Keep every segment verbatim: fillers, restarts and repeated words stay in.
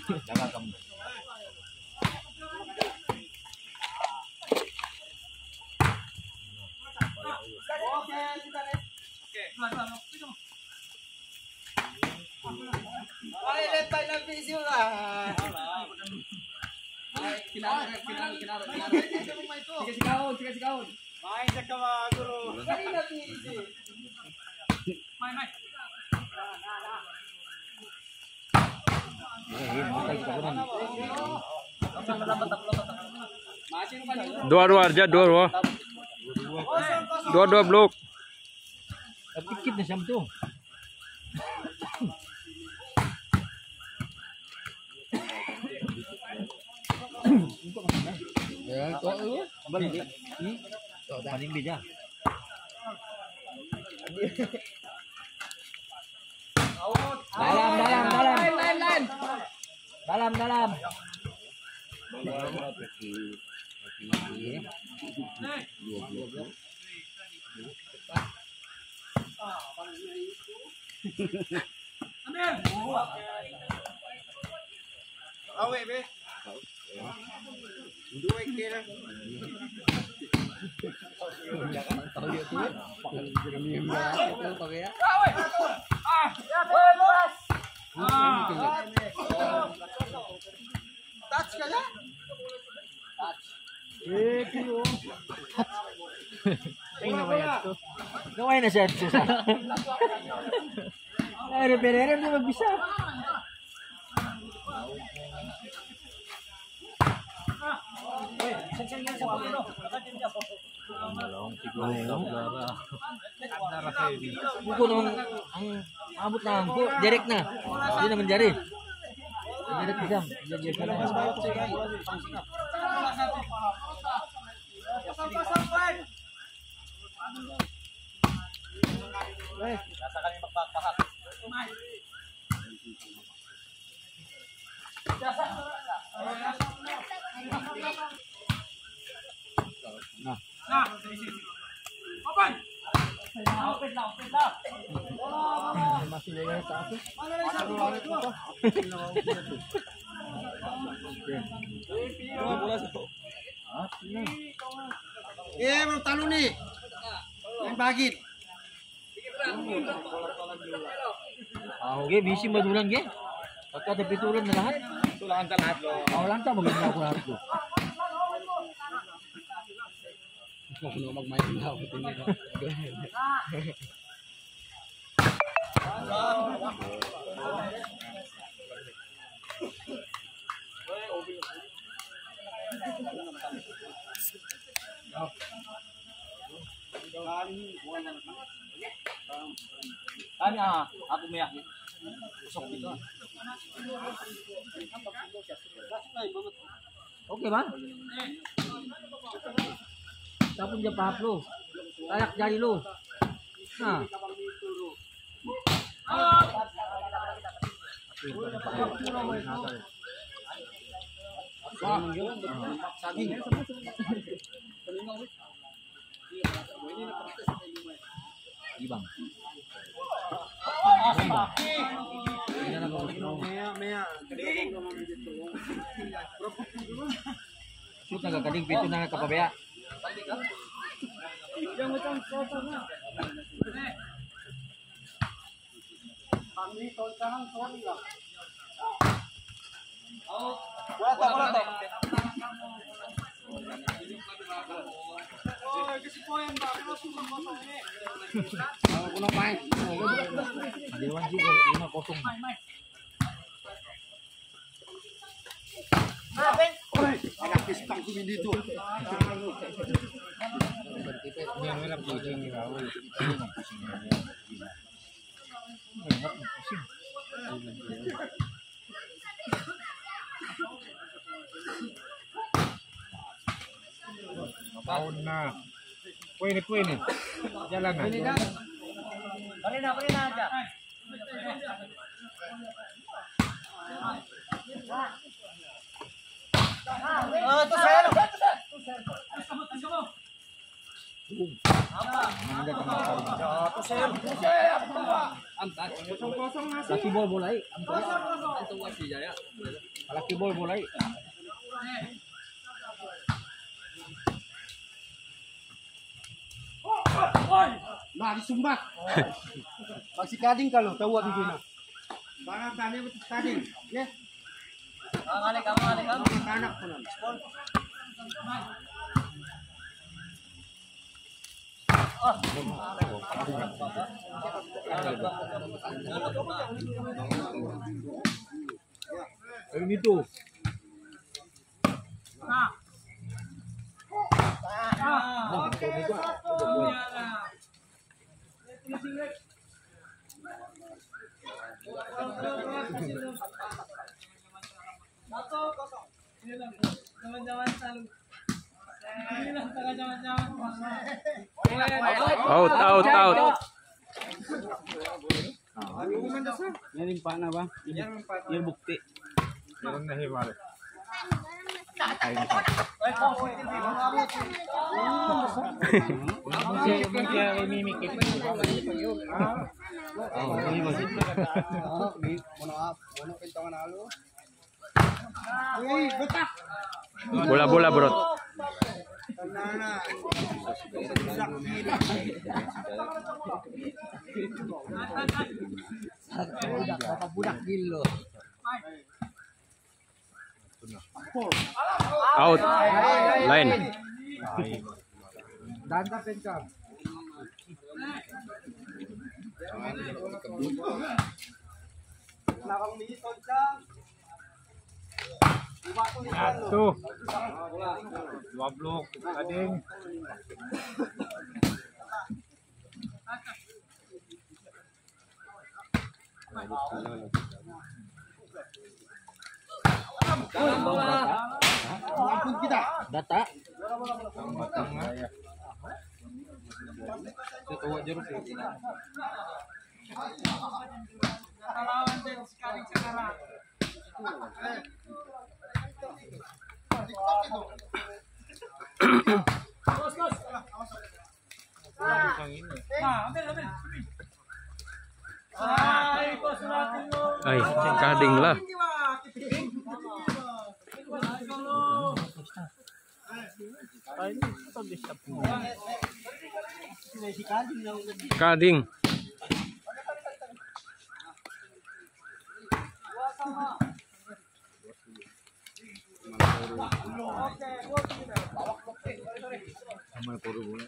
Jaga kamu. Oke, kita nih. Oke. Ay, letay ng video lah. Ay, kinara, kinara, kinara, kinara. Sige sigahon, sige sigahon. Main sa kama, guru. Kani na video. Main, main. Dua-dua aja, dua-dua. Dua-dua blok. Dikit na siyam to. Ya, kok lu? Balik. Ini. Kok paling bija. Dalam, dalam, dalam. Lain, lain, lain. Dalam, dalam. Awe be. Dua kira. Jangan tahu dia tuh. Pakai pakai ya. Ah, ya bebas. Ah. Touch ka na? Touch. Eh, kilo. Ay naman to. Gawin na siya ito sa. Ay, repere mo magbisa. Buku nung ang abot na ang direct na. Hindi naman jari. Direct bisa. Jadi kana. Sampai-sampai. Eh, nasa kami magpapahak. Nah. Nah, open. Open lah, open lah. Masih jaga sa ako. Eh, belum talu nih. Main bagit. Ah, oke, bisi madulang ge. Pagka ada pitulan na lahat. Tulangan ka lahat lo. Ako lang ta maganda ako lahat ko. Ako na magmayin na ako tingin ko. Ano ah, ako may yakin. Usok dito. Oke, Bang. Tapon dia pahap lo. Tayak jari lo. Nah. Saging. Ibang. Shoot nagkakaling pito na kapabaya. Yang macam kotor na. Kami tolong sorry lah. Oh, wala ta, wala ta. Oh, kasi po yan ba? Pero susunod mo sa ini. Ako kulang main. Dewan juga lima kosong. Apen. Oi, anak pistang kami dito. Yang merah pusing ni kau. Kita ni nak pusing ni. Merah pusing. Tahun na. Pwede pwede. Jalan na. Pwede na. Pwede na, pwede na aja. Oh, tu saya lo. Laki bol bolai. Antu wasi jaya. Laki ball mulai. Nah, disumbat. Pasti kading kalau tahu abi gina. Barang tani betul kading, ya. Kali kamu kali kamu anak pun. Ini tuh. Nah. Out, out, out. Ini pak na ba? Ini bukti. Meron na himari. Bola-bola, bro. Budak gilo. Out. Line. Danta pencang. Belakang mini toncang. Satu. Dua blok. Kading. Lampun kita. Data. Ay, kading lah. Kading. Sama puru bola.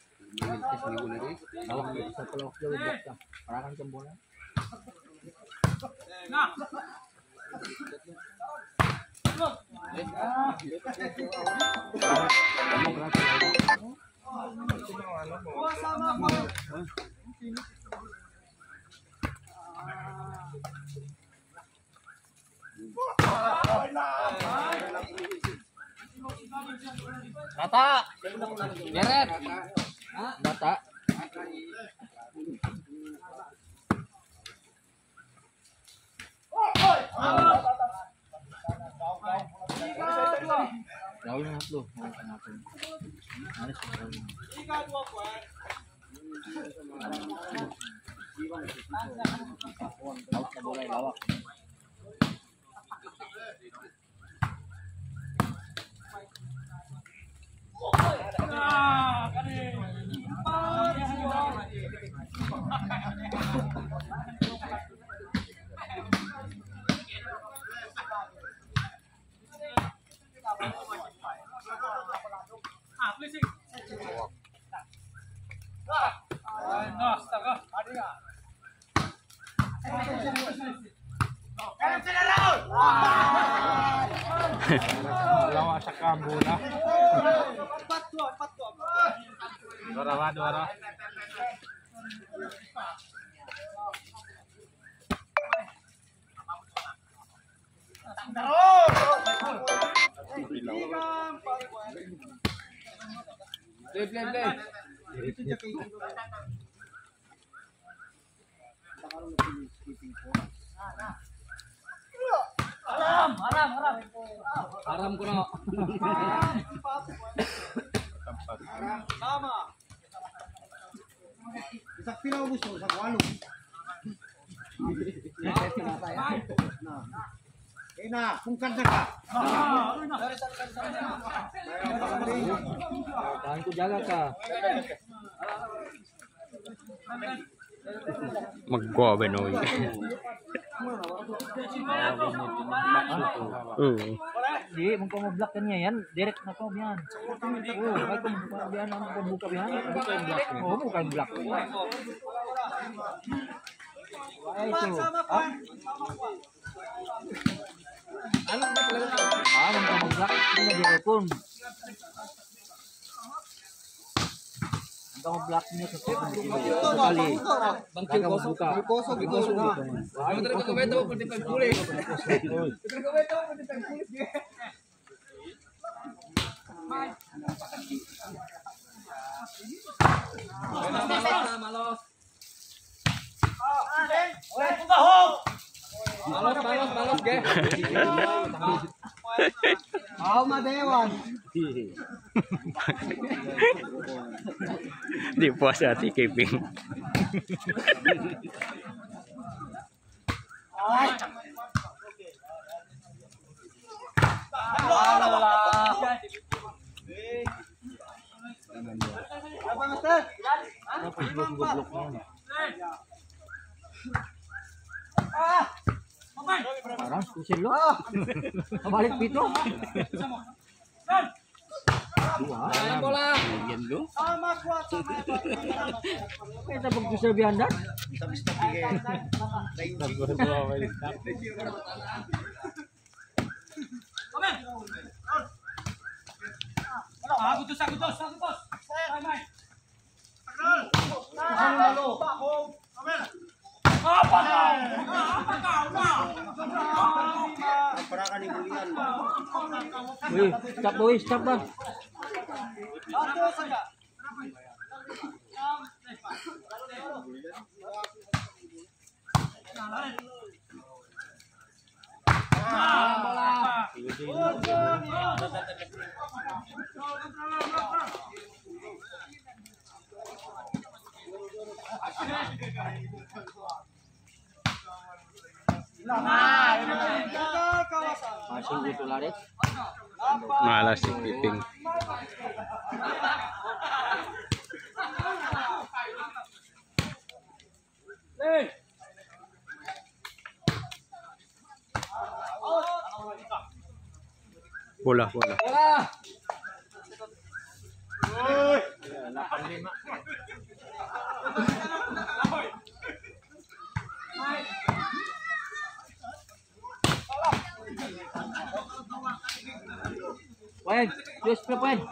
Awak satu lawak jauh dah. Parakan cembola. Data. Geret. Data. Jauh banget lu. Manis. Lawak boleh lawak. Lawa sa kambola. Dora wa, dora. Play, play, play. Haram, haram, haram. Haram kuno. Tama. Isak pilaw gusto, isak walo. Nah. Eh na, pungkan sa ka. Tahan ko jaga ka. Magwa ba no? Oo. Di, mungkin mau block kan yan. Direct na ko yan. Oh, kay kung buka yan ang buka yan. Buka yung block. Oh, buka yung block. Ay, ito. Ah? Ano ba talaga? Ah, mungkin mau block. Ini na direct pun. Mungkin mau block niya sa sekali. Bangkil ko buka. Gikosog, gikosog na. Ay, Ano talaga gawin daw kung di pagkulit? Ito gawin daw kung di pagkulit. Malos. Malos, malos, malos, ge. Aw, madewan. Di puas hati Kevin. Apa, Master? Apa goblok niya? Parang kusil lo. Kabalik pito. Dua. Ayan bola. Yan lo. Kita pag-kusil bianda. Agutos, agutos, agutos. Ramai. Wih, stop boy, stop bang. Masih gitu larik. Malas si Kevin. Bola, bola. Wen, just flip Wen.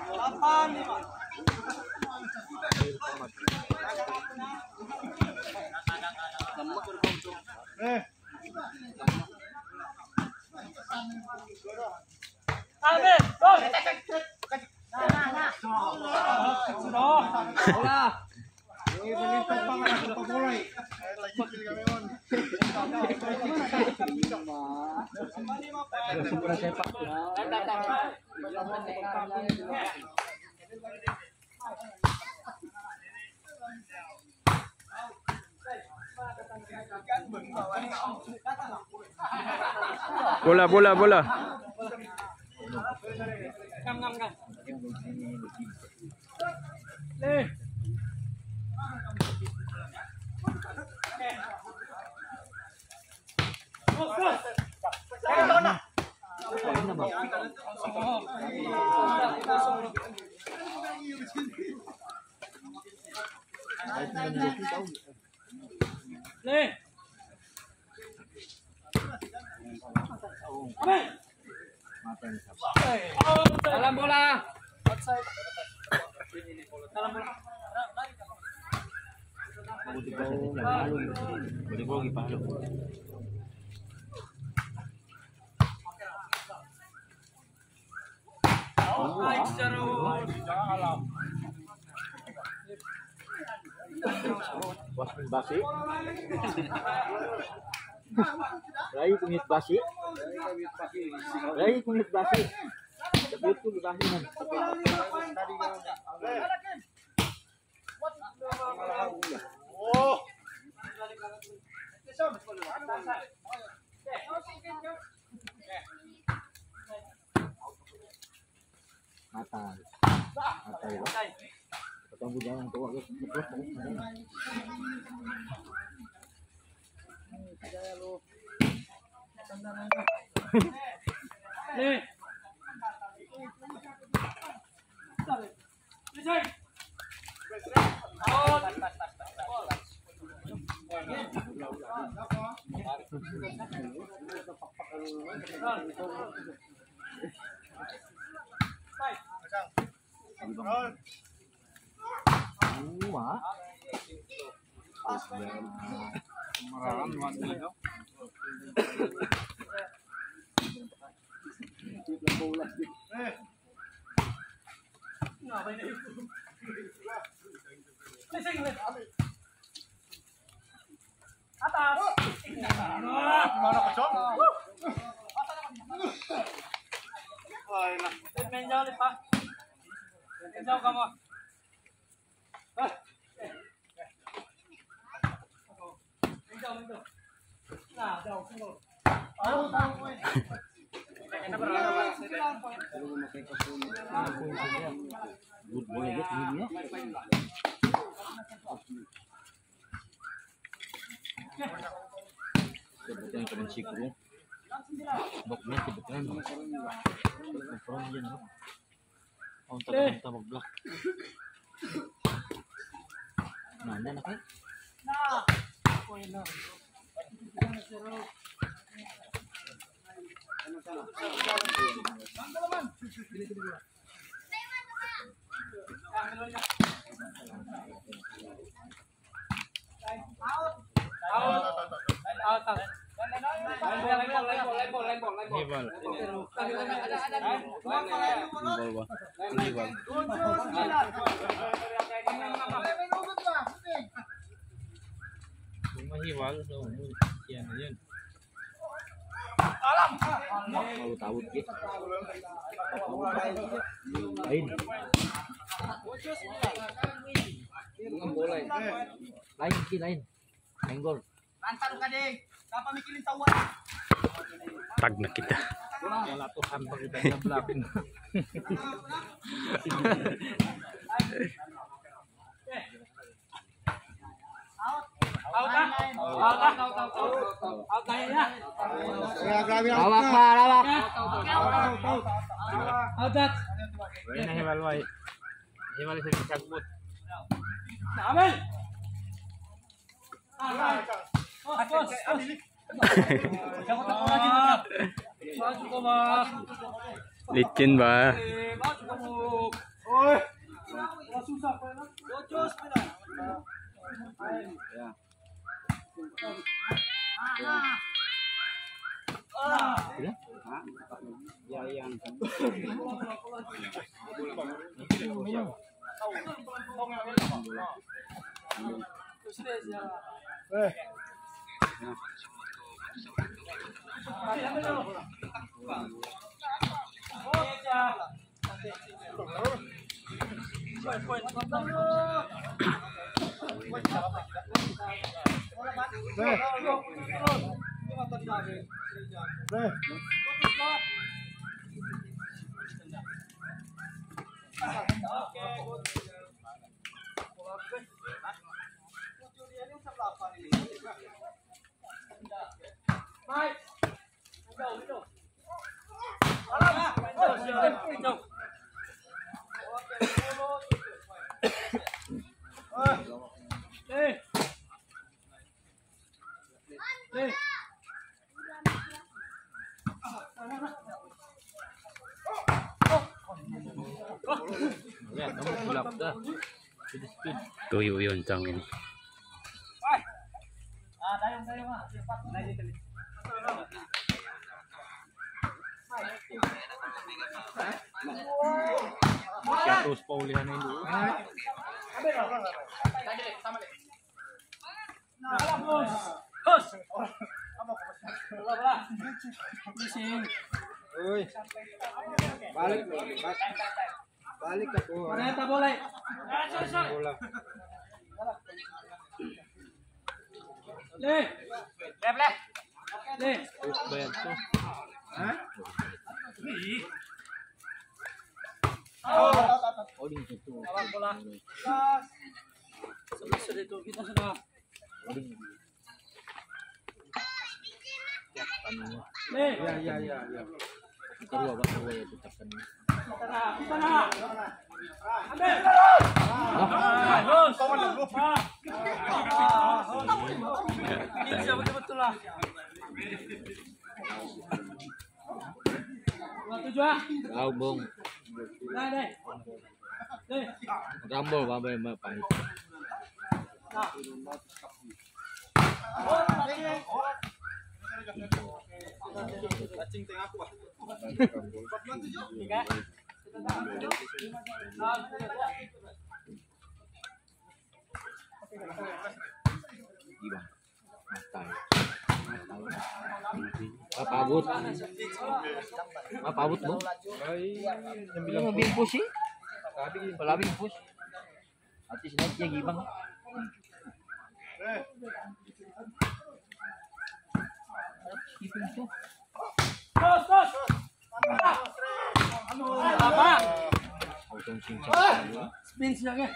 Bola. Bola, bola, bola. Dalam bola. Wasmin basi. Rai kunyit basi. Rai kunyit basi. Tapi itu dibasi man. Oh. Atas. Atas ya. Ketemu jangan tua guys. Terus Nih. Wah. Atas. Main jauh nih, Pak. Main jauh kamu. Main jauh, main jauh. Nah, jauh, jauh. Tahu, tahu. Good boy guys ini ya. Sebetulnya keren sih bro. Boknya sebetulnya keren aja nih. Oh, tak tak blok. Nah, ada anaknya. Nah. Poin lah. Tahu tahu gitu. Lain. Lain sih lain. Enggol. Lantar ka ding. Dapat mikirin tawan. Tag na kita. Wala to hampang kita sa block. Out ah. Out ah. Out tayo na. Lawak pa, lawak. Out that. Wala na hiwalway. Hiwalay sa sagbot. Namen. Ah. Oh, boss. Jangan tak lagi mata. Masuk ke mas. Licin ba? Eh, masuk kamu. Oi. Wah, susah pa na. Bocos pala. Ya. Ah. Ya? Ya yang kan. Eh. Eh. Eh. Ya, kamu gelap dah. Speed speed. Tuyo yun tang ini. Ah, dayong dayong ah. Cepat naik dito. Masya terus paulihan ini. Oi. Balik loh. Balik aku. Ternyata boleh. Bola. Leh. Leh, leh. Leh. Terus bayar tuh. Hah? Oh, di situ. Awak bola. Sebelah sini itu kita sudah. Nih. Ya, ya, ya, ya. Kedua Pak, kedua ya tetapkan. Sana, sana. Ambil. Bisa betul-betul lah. Dua tujuh ah. Kau bong. Nah, deh. Deh. Rambol Bapak Bapak. Nah. Cacing tengah aku, Pak. Tiga. Gimana? Matai. Apa abut? Apa abut bang? Ini mau bingkus sih? Kalau bingkus, hati sinatnya gimana? Terus, terus. Apa? Autom cincang. Spin siangnya.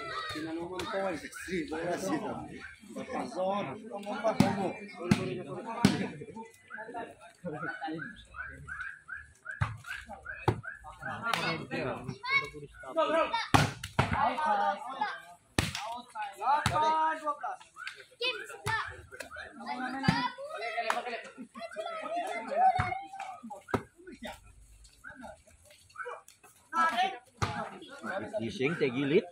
Gising teh gilit.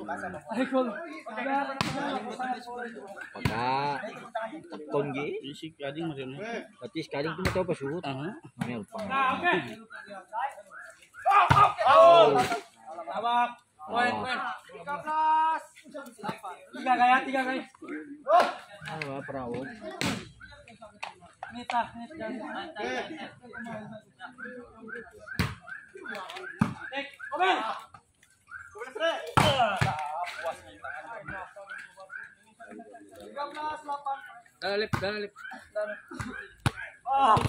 Paka tekon ge. Isi gading macam ni. Berarti sekarang tu tahu pas surut. Mer pang. Nah, oke. Oh. Tabak. Poin, poin. tiga belas. Tiga gaya, tiga gaya. Ah, perahu. Nita, nita. Tek, komen. tiga belas delapan. Dalip, dalip. Ah,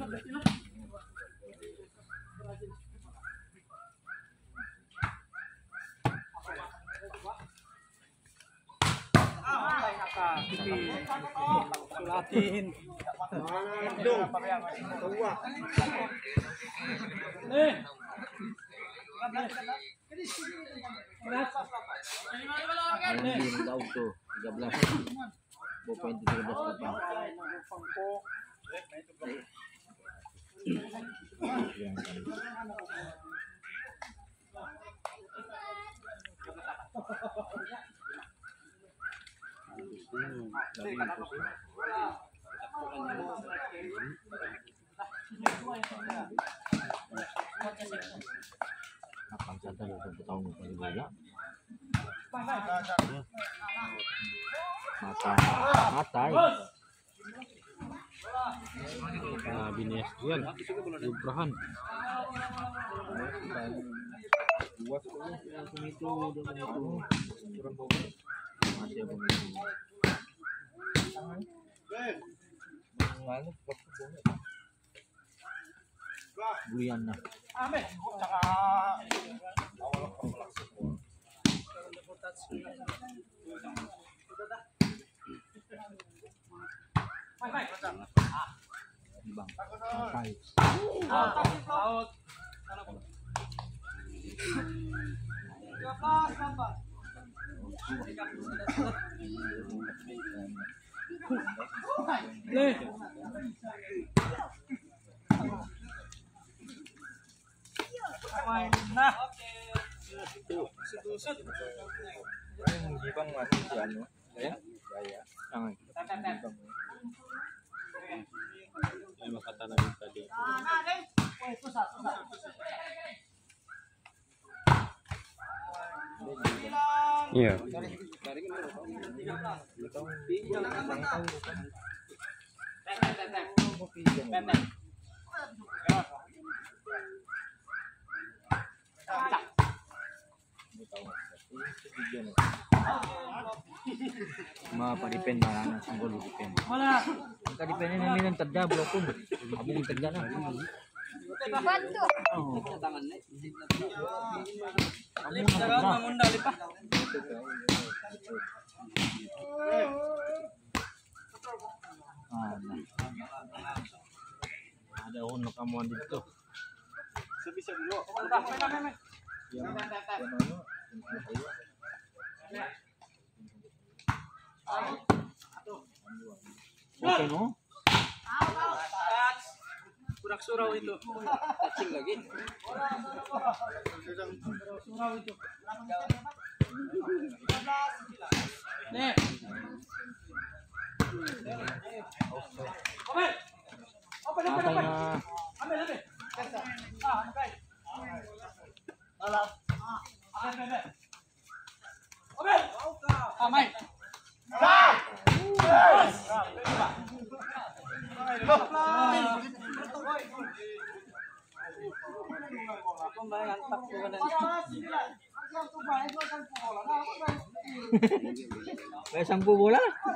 Sulatin. Eh. Anjing tahu tuh tiga belas. Dua poin tiga belas delapan. Akan sadar satu tahun kali bola. Mata, mata. Nah, bini Esdian. Ibrahim. Dua sepuluh langsung itu, dengan itu kurang bawah. Masih apa ini? Mana waktu boleh? Bulian lah. Amin. Bang, sampai. Laut. tiga belas delapan. Leh. Main nah. Yang Jepang masih si anu, ya? Ya, jangan. Yang kata Nabi tadi. Iya. Ma padipen marana sanggol dipen. Mana? Angka dipen ini minum terda blokun. Abang terda nah. Bantu. Ada uno kamu dito. Sebisa dulu. Oke no. Kurang surau itu. Cacing lagi. Surau itu. Nih. Open. Open, open, open. Ambil, ambil. Ah, oke. Alah. Ah, ambil. Open. Ah, main. May sampu bola.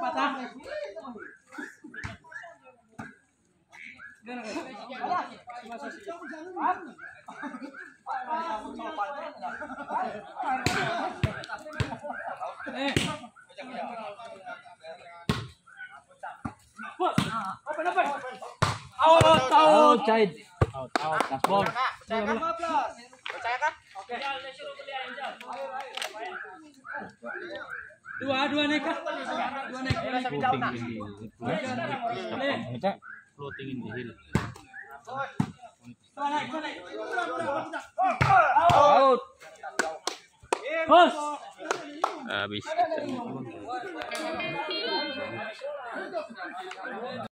Open, open. Out, out, Outside. Out, out. Last ball. Percaya kan? Percaya kan? Oke. Dua, dua naik kan? Dua naik. Floating in the hill. Kita floating in the hill. Dua naik, dua naik. Out. Bos. Habis.